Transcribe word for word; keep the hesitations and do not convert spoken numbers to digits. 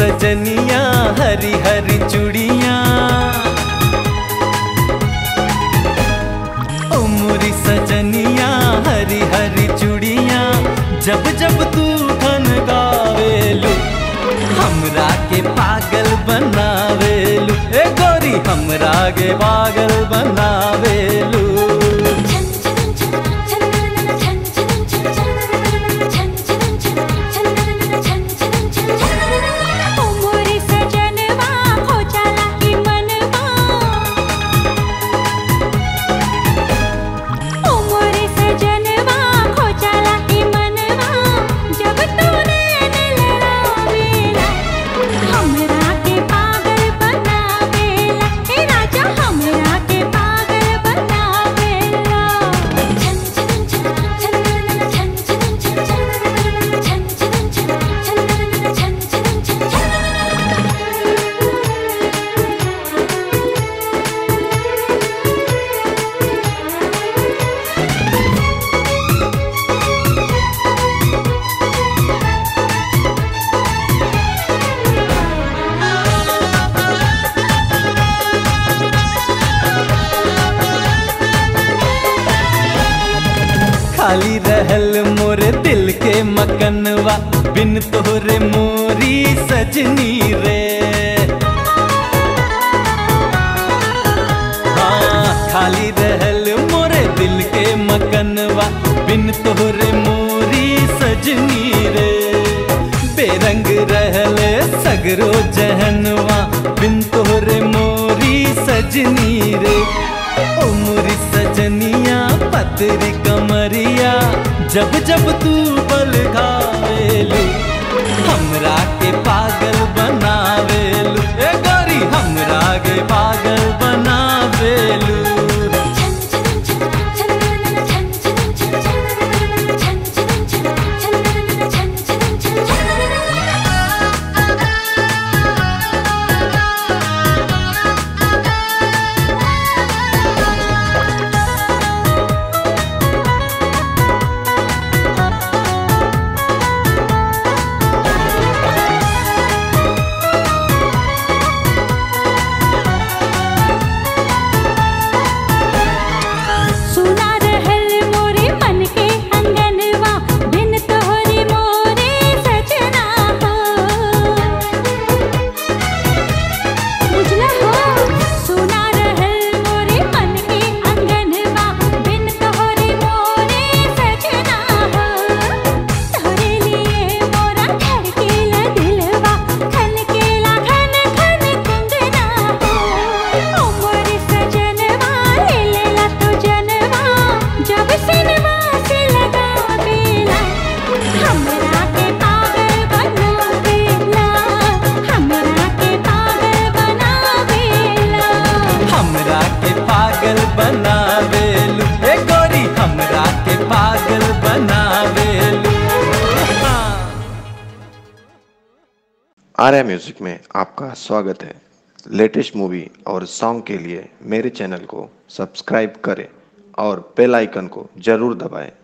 सजनिया हरी हरी चूड़िया, ओ मोरी सजनिया हरी हरी चूड़िया, जब जब तू खन गावेलू हमरा के पागल बनावेलू, ए गोरी हमरा के पागल बनावेलू। खाली रहल मोरे दिल के मकनवा, बिन तोहरे मोरी सजनी रे। हाँ खाली रहल मोरे दिल के मकनवा, बिन तोहरे मोरी सजनी रे। बेरंग रहल सगरो जहनवा, बिन तोहरे मोरी सजनी रे। ओ मोरी सजनिया पतरी कमरिया, जब जब तू बल खावेलू हमरा के पागल बनावेलू, ए गोरी हमरा के पागल बनावेलू। बनावेलू, ए गोरी हमरा के पागल बनावेलू। आर्या म्यूजिक में आपका स्वागत है। लेटेस्ट मूवी और सॉन्ग के लिए मेरे चैनल को सब्सक्राइब करें और बेल आइकन को जरूर दबाएं।